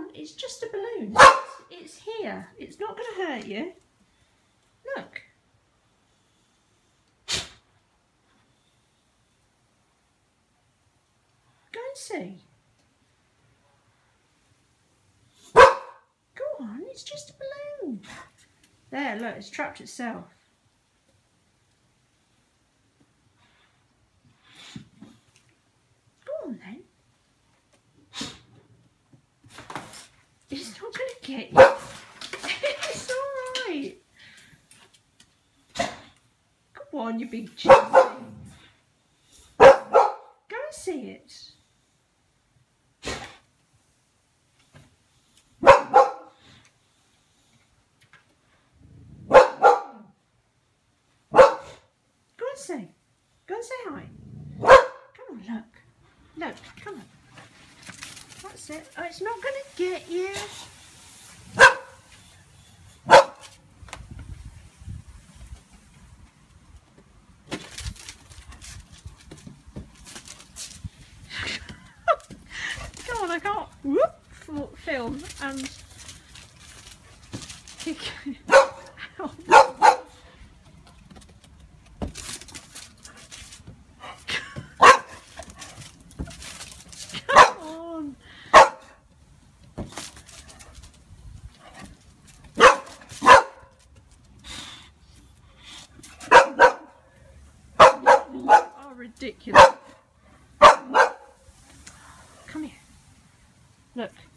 it's just a balloon. It's here. It's not going to hurt you. Look. Go and see. Go on, it's just a balloon. There, look, it's trapped itself. Go on then. It's not going to get you. It's alright. Come on, you big chicken. Go and see it. Say, go and say hi. Come on, look. Look, come on. That's it. Oh, it's not going to get you. Come on, I can't film and kick you. Ridiculous. Come here. Look.